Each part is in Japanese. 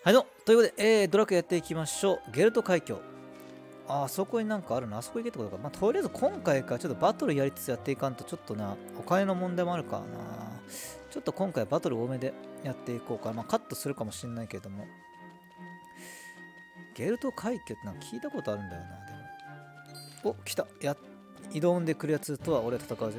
はいどうもということで、ドラクエやっていきましょう。ゲルト海峡。あそこになんかあるな。あそこ行けってことか。まあ、とりあえず今回からちょっとバトルやりつつやっていかんと、ちょっとな、お金の問題もあるからな。ちょっと今回はバトル多めでやっていこうか。まあ、カットするかもしんないけども。ゲルト海峡ってなんか聞いたことあるんだよな、でも。お、来た。挑んでくるやつとは俺は戦うぜ。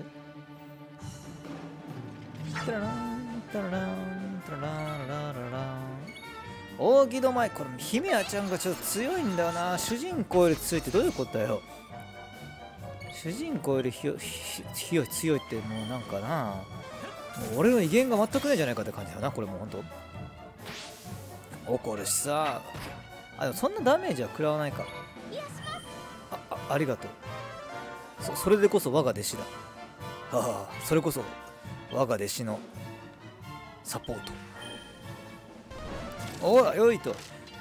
タララン、タララン、タララン、ララララン。大木戸前、これ姫谷ちゃんがちょっと強いんだよな。主人公より強いってどういうことだよ。主人公より強いってもうなんかな、もう俺の威厳が全くないじゃないかって感じだよな。これもうほんと怒るしさ。でもそんなダメージは食らわないから。ありがとう。それでこそ我が弟子だ。それこそ我が弟子のサポート。おらよいと。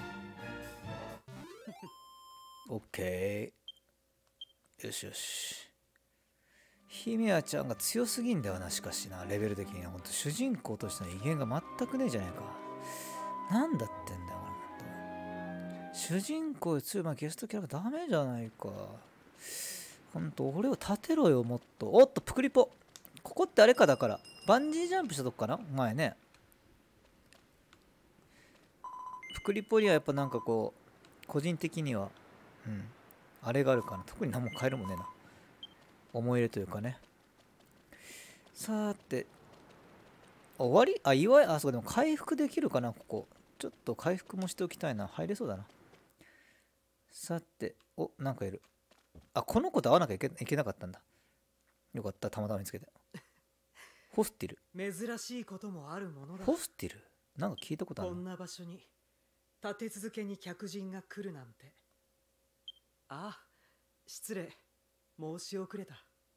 オッケー。よしよし。姫谷ちゃんが強すぎんだよな。しかしな、レベル的にはほんと主人公としての威厳が全くねえじゃないか。なんだってんだよこれほんと。主人公より強い、ゲストキャラがダメじゃないか。ほんと俺を立てろよもっと。おっとプクリポ。ここってあれか、だからバンジージャンプしたとこかな前ね。プクリポにはやっぱなんかこう個人的にはあれがあるかな。特に何も変えるもんねえな。思い入れというかね。さーて、終わりそうでも回復できるかな、ここ。ちょっと回復もしておきたいな。入れそうだな。さて、なんかいる。この子と会わなきゃいけなかったんだ。よかった、たまたま見つけて。ホスティル。 珍しいこともあるものだ。 ホスティルなんか聞いたことある。 こんな場所に立て続けに客人が来るなんて。失礼申し遅れた。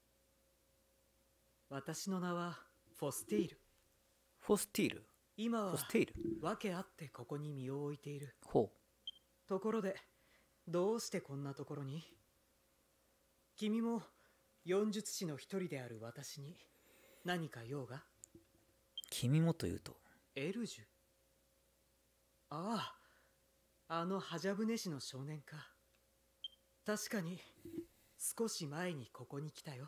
私の名はフォスティール。 フォスティール。 今はフォスティール。 訳あってここに身を置いている。 ほう。 ところでどうしてこんなところに？君も四術師の一人である私に何か用が？ 君もというとエルジュ。あのハジャブネ師の少年か。確かに少し前にここに来たよ。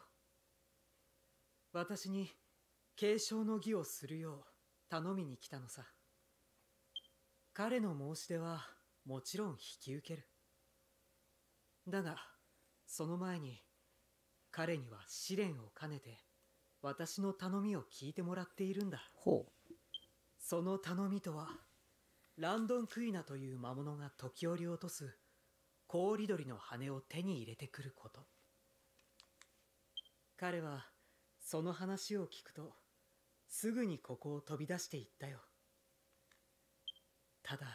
私に継承の儀をするよう頼みに来たのさ。彼の申し出はもちろん引き受ける。だがその前に彼には試練を兼ねて私の頼みを聞いてもらっているんだ。 ほう。 その頼みとはランドンクイナという魔物が時折落とす氷鳥の羽を手に入れてくること。彼はその話を聞くとすぐにここを飛び出していったよ。ただ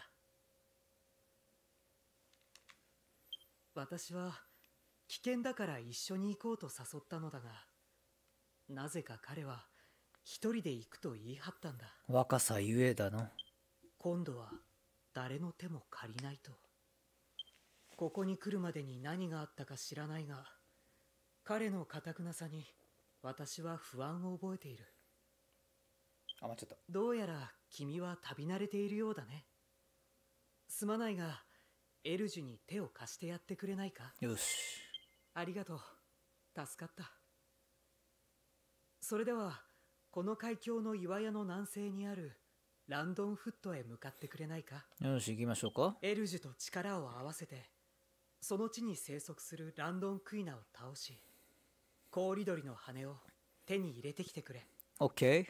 私は危険だから一緒に行こうと誘ったのだが、なぜか彼は一人で行くと言い張ったんだ。 若さゆえだの。 今度は誰の手も借りないと。ここに来るまでに何があったか知らないが、彼の堅くなさに私は不安を覚えている。 間違った。 どうやら君は旅慣れているようだね。すまないがエルジュに手を貸してやってくれないか？ よし。 ありがとう。助かった。それではこの海峡の岩屋の南西にあるランドンフットへ向かってくれないか？ よし、行きましょうか。 エルジュと力を合わせてその地に生息するランドンクイナを倒し、氷鳥の羽を手に入れてきてくれ。 オッケー。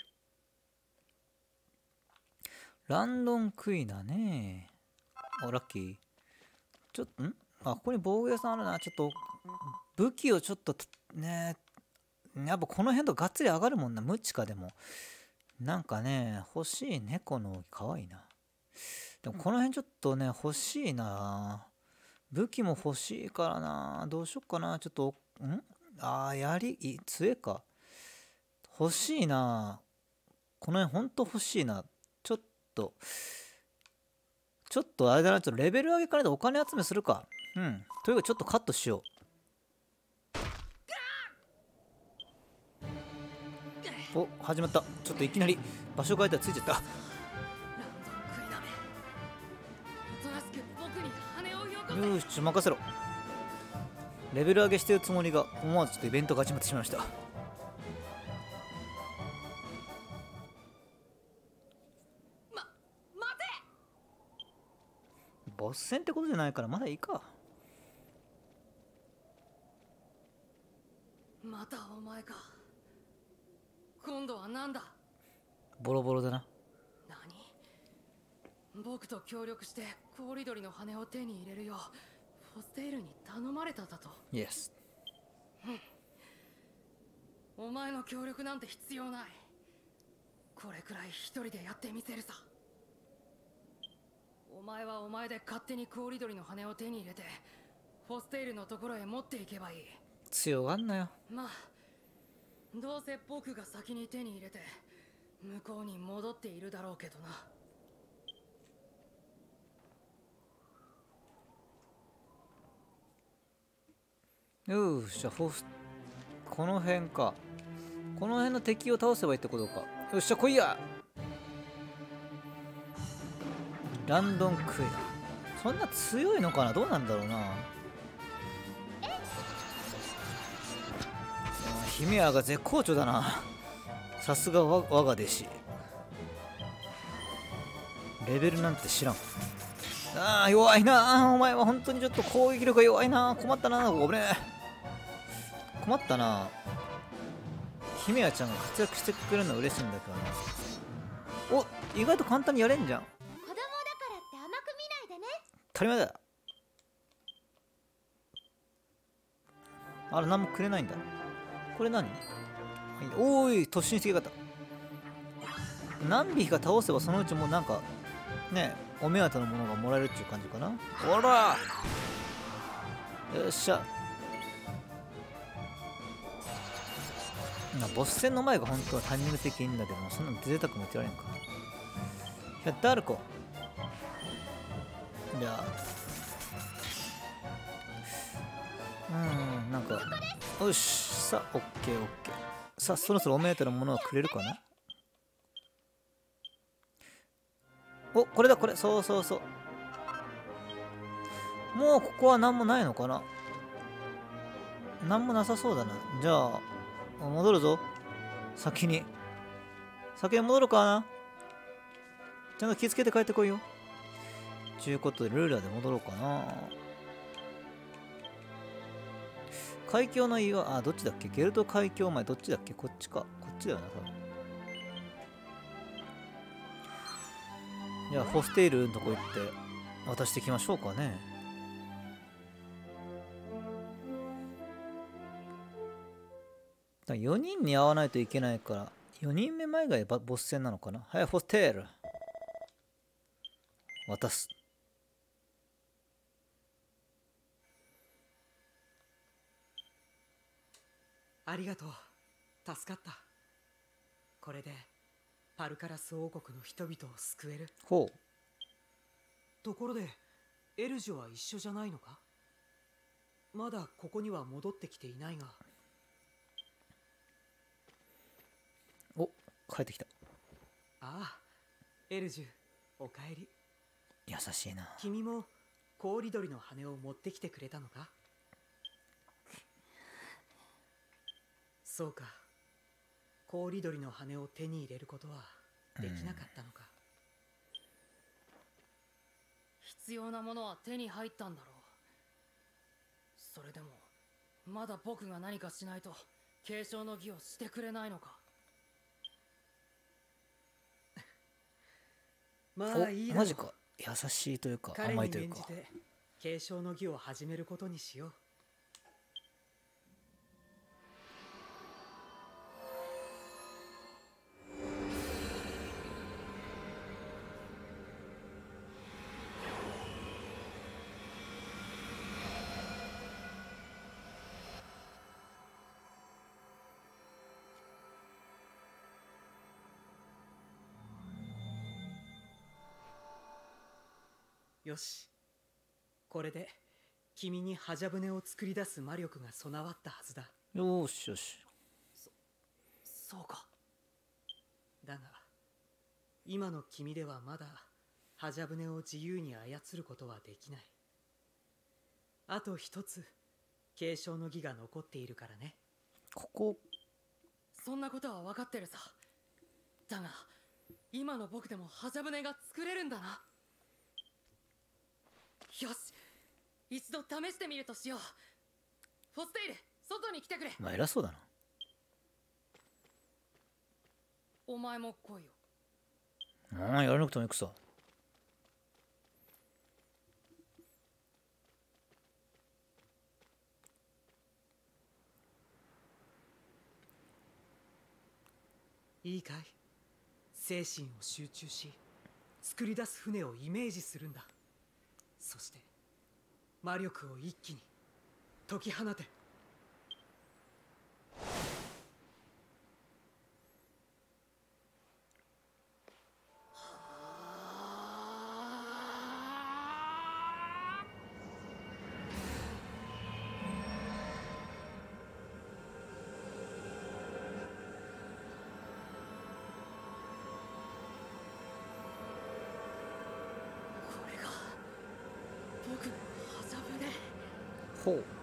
ランドンクイナね。ラッキー。ちょっとここに防具屋さんあるな。ちょっと武器をちょっとね、やっぱこの辺とがっつり上がるもんな。ムチカでもなんかね欲しいね。このかわいいな。でもこの辺ちょっとね欲しいな。武器も欲しいからな。どうしよっかな。ちょっと杖か。欲しいな。この辺ほんと欲しいな。ちょっとあれだな。ちょっとレベル上げからでお金集めするか。というかちょっとカットしよう。始まった。ちょっといきなり場所変えたらついちゃった。 よし、任せろ。レベル上げしてるつもりが思わずちょっとイベントが始まってしまいました。 待て。 ボス戦ってことじゃないからまだいいか。 またお前か。今度は何だ。 ボロボロだな。 何？僕と協力して氷鳥の羽を手に入れるようフォステイルに頼まれただと。 イエス。 お前の協力なんて必要ない。これくらい一人でやってみせるさ。お前はお前で勝手に氷鳥の羽を手に入れてフォステイルのところへ持っていけばいい。 強がんなよ。 まあどうせ僕が先に手に入れて向こうに戻っているだろうけどな。 よし、じゃあこの辺か。この辺の敵を倒せばいいってことか。よっしゃ、来いや。ランドンクエア。そんな強いのかな。どうなんだろうな。ヒメアが絶好調だな。さすが我が弟子。レベルなんて知らん。ああ、弱いな。お前は本当にちょっと攻撃力が弱いな。困ったな。ごめん。困ったな。ヒメアちゃんが活躍してくれるのは嬉しいんだけどな。お、意外と簡単にやれんじゃん。 子供だからって甘く見ないでね。 当たり前だよ。あら、何もくれないんだ。これ何？はい、おーい、突進してき方。何匹か倒せばそのうちもうなんかね、お目当てのものがもらえるっていう感じかな。ほら、よっしゃ。ボス戦の前が本当はタイミング的にいいんだけど、そんなの贅沢も言ってられんか。やったるこ。じゃあなんかよし、さあオッケーオッケー。さあそろそろお目当てのものはくれるかな。お、これだこれ。そうそうそう。もうここは何もないのかな。何もなさそうだな。じゃあ戻るぞ。先に戻るかな。ちゃんと気付けて帰ってこいよ。ちゅうことでルーラーで戻ろうかな。海峡の岩、どっちだっけ。ゲルト海峡前どっちだっけ。こっちか。こっちだよな、多分。じゃあフォステイルのとこ行って渡していきましょうかね。4人に会わないといけないから、4人目前がボス戦なのかな。はい、フォステイル渡す。 ありがとう。助かった。これでパルカラス王国の人々を救える。 ほう。 ところでエルジュは一緒じゃないのか。まだここには戻ってきていないが。 お、帰ってきた。 ああ、エルジュ、おかえり。 優しいな。 君も氷鳥の羽を持ってきてくれたのか。そうか。氷鳥の羽を手に入れることはできなかったのか。必要なものは手に入ったんだろう。それでもまだ僕が何かしないと継承の儀をしてくれないのか。まあいいだろう。 マジか。優しいというか甘いというか。 彼に免じて継承の儀を始めることにしよう。よし、これで君にハジャブネを作り出す魔力が備わったはずだ。 よしよし。 そうか。だが今の君ではまだハジャブネを自由に操ることはできない。 あと一つ継承の儀が残っているからね。 ここそんなことは分かってるさ。だが今の僕でもハジャ舟が作れるんだな。よし、一度試してみるとしよう。フォステイル、外に来てくれ。 まあ偉そうだな。 お前も来いよ。 やらなくてもいくさ。 いいかい？精神を集中し作り出す船をイメージするんだ。そして魔力を一気に解き放て。 これが僕のハジャ舟。 ほう。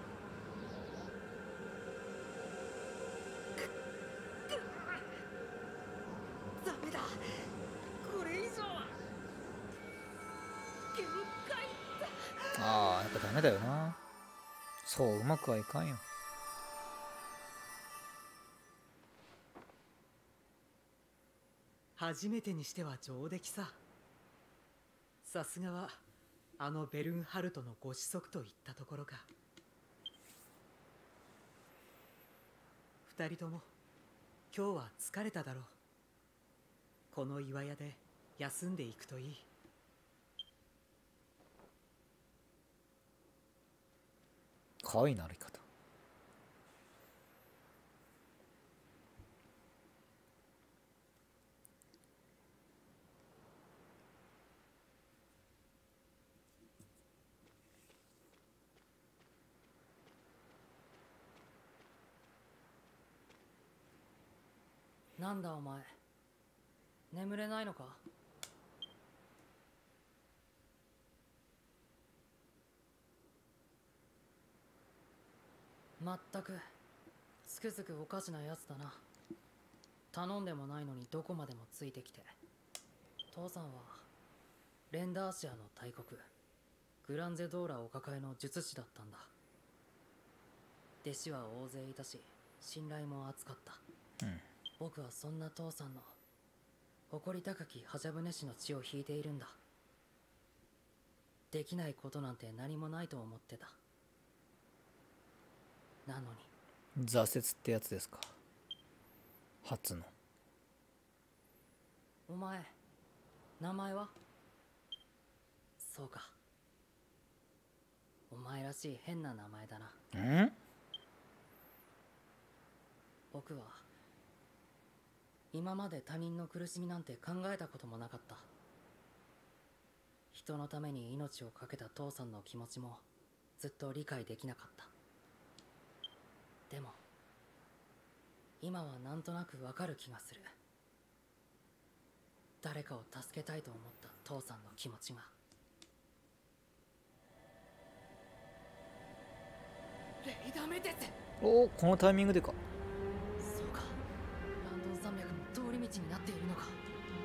ダメだ、これ以上は限界だ。 ああ、やっぱダメだよな。そううまくはいかんよ。 初めてにしては上出来さ。さすがはあのベルンハルトのご子息といったところか。二人とも今日は疲れただろう。この岩屋で休んでいくといい。 かわいいな歩き方。 なんだお前、眠れないのか？まったくつくづくおかしなやつだな。頼んでもないのにどこまでもついてきて。父さんはレンダーシアの大国グランゼドーラお抱えの術師だったんだ。弟子は大勢いたし信頼も厚かった。僕はそんな父さんの誇り高きハジャブネ氏の血を引いているんだ。できないことなんて何もないと思ってた。なのに挫折ってやつですか。初の。 お前、名前は？そうか、お前らしい変な名前だな。僕は今まで他人の苦しみなんて考えたこともなかった。人のために命を懸けた父さんの気持ちもずっと理解できなかった。でも今はなんとなくわかる気がする。誰かを助けたいと思った父さんの気持ちが。レイダメテス。 おお、このタイミングでか。 そうか、ランドン山脈の通り道になっているのか。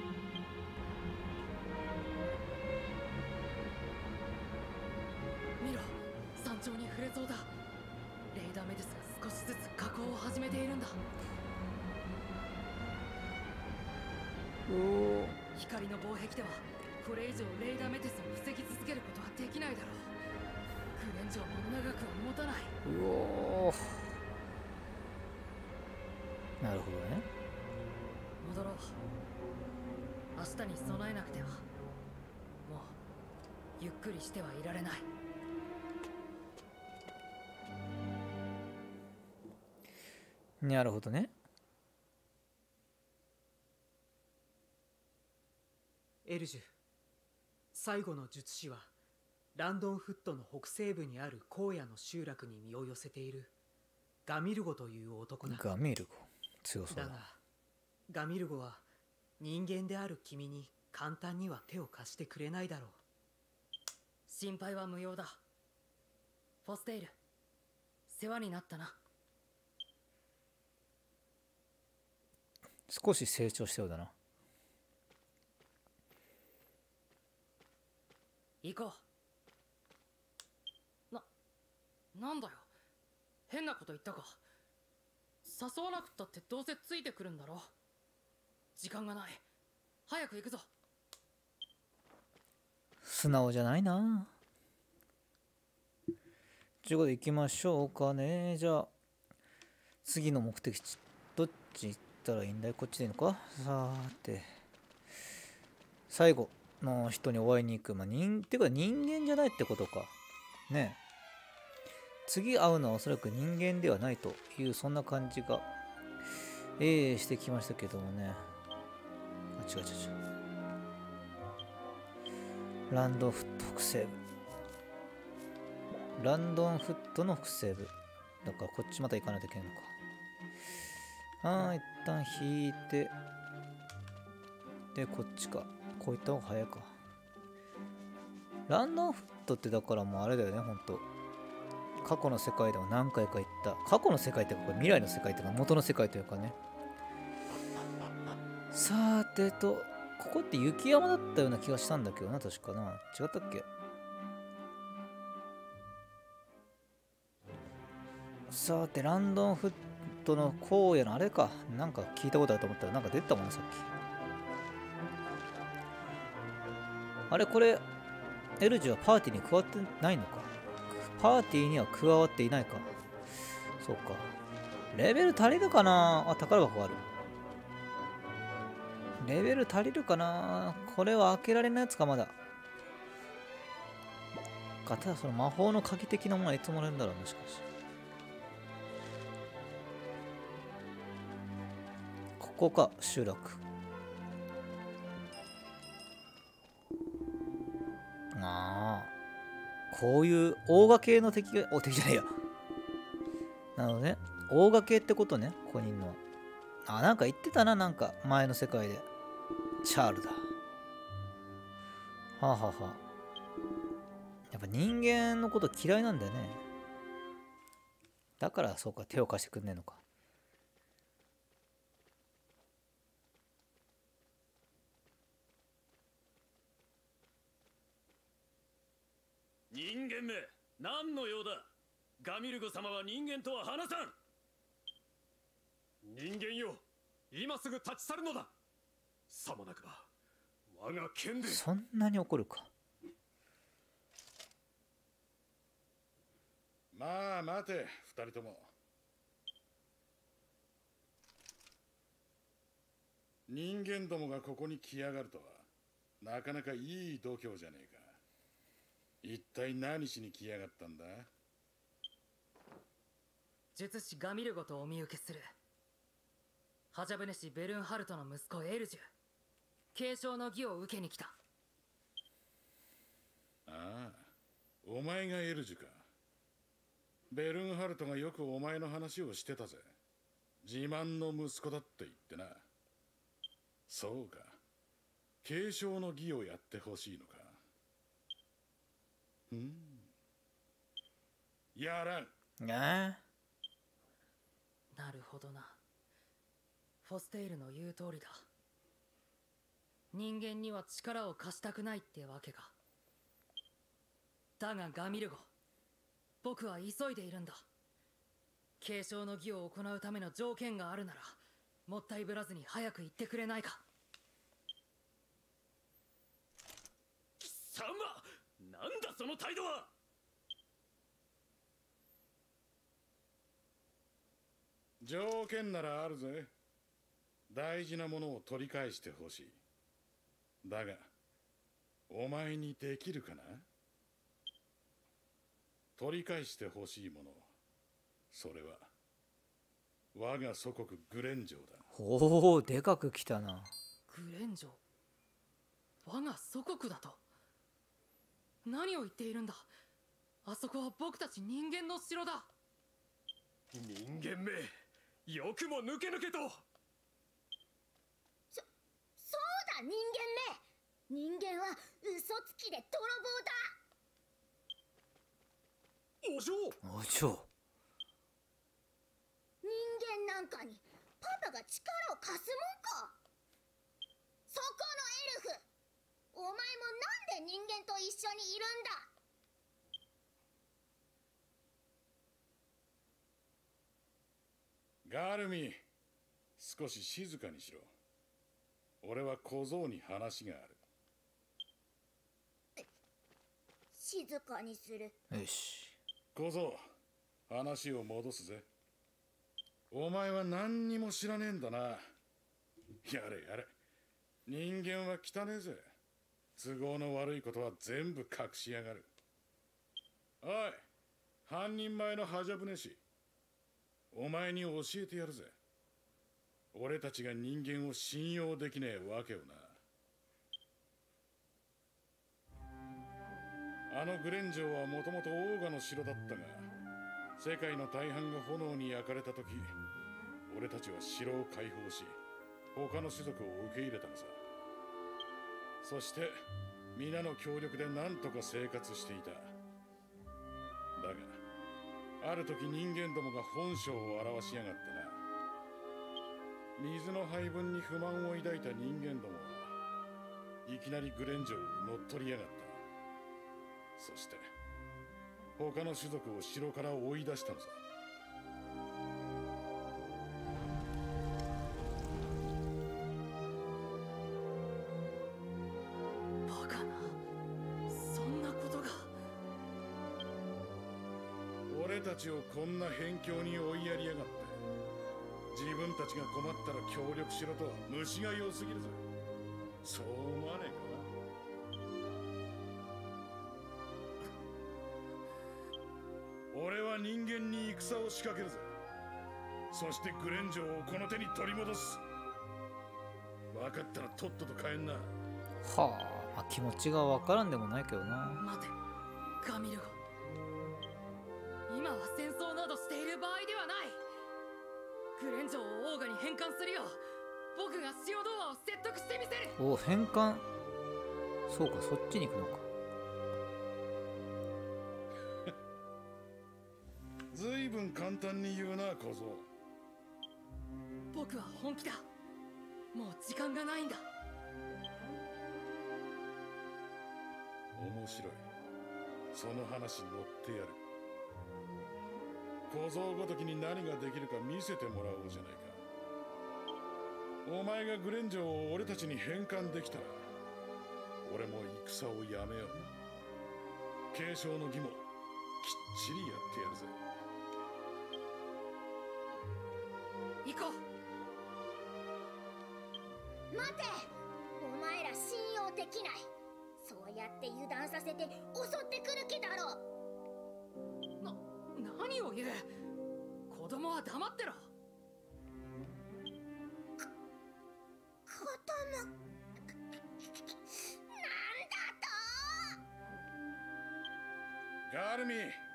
見ろ、山頂に触れそうだ。レイダメテスが少しずつ下降を始めているんだ。 おお。 光の防壁ではこれ以上レイダメテスを防ぎ続けることはできないだろう。グレンジョーも長くは持たない。 うお。なるほどね。 戻ろう。明日に備えなくては。もうゆっくりしてはいられない。 なるほどね。 エルジュ、最後の術師はランドンフットの北西部にある荒野の集落に身を寄せているガミルゴという男だ。 ガミルゴ強そうだ。 だがガミルゴは人間である君に簡単には手を貸してくれないだろう。 心配は無用だ。 フォステイル、世話になったな。 少し成長したようだな。 行こう。なんだよ、変なこと言ったか。誘わなくったってどうせついてくるんだろ。時間がない、早く行くぞ。 素直じゃないな。ということで行きましょうかね。じゃあ次の目的地どっち行ったらいいんだい。こっちでいいのか。さて最後の人にお会いに行く。まあてか人間じゃないってことかね。次会うのはおそらく人間ではないというそんな感じがしてきましたけどもね。あ、違う。ランドンフット北西部。ランドンフットの北西部だからこっちまた行かないといけないのか。一旦引いて、でこっちか。こういった方が早いか。ランドンフットってだからもうあれだよね。ほんと過去の世界でも何回か行った。過去の世界っていうかこれ未来の世界っていうか元の世界というかね。さてと、ここって雪山だったような気がしたんだけどな、確かな。違ったっけ。さてランドンフットの荒野のあれか。なんか聞いたことあると思ったらなんか出たもんな、さっき。あれこれエルジュはパーティーに加わってないのか。パーティーには加わっていないか。そうか。レベル足りるかな。あ、宝箱がある。レベル足りるかな。これは開けられないやつか。まだただその魔法の鍵的なものはいつもらえるんだろう。もしかしてここか。集落。ああ、こういう大賀系の敵が、敵じゃないや。なるほどね。大賀系ってことね、ここにいるのは。あ、なんか言ってたな、なんか前の世界で。チャールだ。はあ、はあはあ、やっぱ人間のこと嫌いなんだよね。だからそうか、手を貸してくんねえのか。 人間め、何の用だ。ガミルゴ様は人間とは話さん。 人間よ、今すぐ立ち去るのだ。さもなくば我が剣で。 そんなに怒るか。 まあ待て、二人とも。人間どもがここに来やがるとはなかなかいい度胸じゃねえか。一体何しに来やがったんだ。 術師ガミルゴとお見受けする。ハジャブネシ・ベルンハルトの息子エルジュ、継承の儀を受けに来た。 ああ、お前がエルジュか。ベルンハルトがよくお前の話をしてたぜ。自慢の息子だって言ってな。そうか、継承の儀をやってほしいのか。やらん。 ああ、 なるほどな。フォステイルの言う通りだ。人間には力を貸したくないってわけか。だがガミルゴ、僕は急いでいるんだ。継承の儀を行うための条件があるなら、もったいぶらずに早く言ってくれないか。 貴様、なんだその態度は。 条件ならあるぜ。大事なものを取り返してほしい。だがお前にできるかな。取り返してほしいもの、それは我が祖国グレン城だ。 おお、でかく来たな。 グレン城、我が祖国だと。何を言っているんだ。あそこは僕たち人間の城だ。 人間め、よくも抜け抜けと。 そうだ、人間め。人間は嘘つきで泥棒だ。 お嬢。 お嬢。 人間なんかにパパが力を貸すもんか。そこのエルフ、お前もなんで人間と一緒にいるんだ。 ガルミ、少し静かにしろ。俺は小僧に話がある。 静かにする。 よし。 小僧、話を戻すぜ。お前は何にも知らねえんだな。やれやれ。人間は汚ねえぜ。都合の悪いことは全部隠しやがる。おい、半人前のハジャブネシ、お前に教えてやるぜ。俺たちが人間を信用できねえわけをな。あのグレン城はもともとオーガの城だったが、世界の大半が炎に焼かれた時、俺たちは城を解放し、他の種族を受け入れたのさ。そして皆の協力で何とか生活していた。だがある時人間どもが本性を表しやがってな。水の配分に不満を抱いた人間どもはいきなりグレン城を乗っ取りやがった。そして他の種族を城から追い出したのさ。 バカな、そんなことが。 俺たちをこんな辺境に追いやりやがって、自分たちが困ったら協力しろとは虫が良すぎるぜ。そう思わねえか。俺は人間に戦を仕掛けるぜ。そしてグレン城をこの手に取り戻す。分かったらとっとと帰んな。 はあ、まあ、気持ちがわからんでもないけどな。 待て、ガミルゴ。今は戦争などしている場合ではない。グレン城をオーガに返還するよう僕がシオドアを説得してみせる。 お、返還。そうか、そっちに行くのか。 ずいぶん簡単に言うな、小僧。 僕は本気だ。もう時間がないんだ。 面白い。その話乗ってやる。小僧ごときに何ができるか見せてもらおうじゃないか。お前がグレン城を俺たちに返還できたら、俺も戦をやめよう。継承の儀もきっちりやってやるぜ。 行こう。待て、お前ら信用できない。そうやって油断させて襲ってくる気だろ。 何を言う。子供は黙ってろ。 子供なんだと。ガルミ、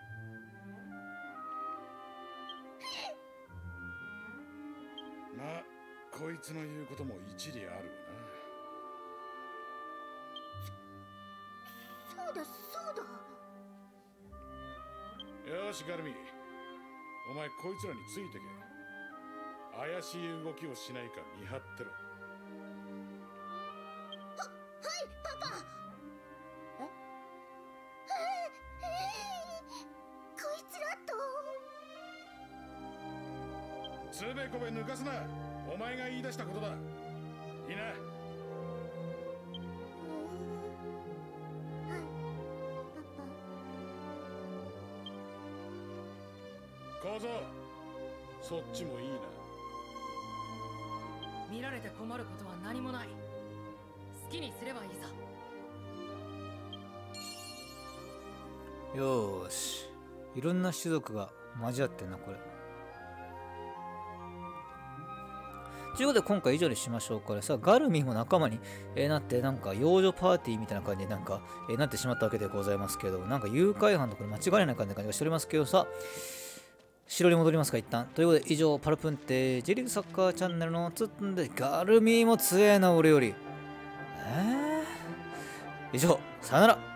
まあこいつの言うことも一理あるわな。そうだそうだ。 よしガルミ、お前こいつらについてけ。怪しい動きをしないか見張ってろ。 はいパパ。こいつらとつべこべ抜かすな。お前が言い出したことだ。いいな。小僧、そっちもいいな。 見られて困ることは何もない。好きにすればいいさ。 よーし、いろんな種族が交わってんなこれ。ということで今回以上にしましょうか。さあガルミンも仲間に、なってなんか幼女パーティーみたいな感じでなんか、なってしまったわけでございますけど、なんか誘拐犯とか間違いない感じがしておりますけどさ、城に戻りますか一旦。ということで以上パルプンテ J リーグサッカーチャンネルのつんでガルミンも強えな俺より。以上さよなら。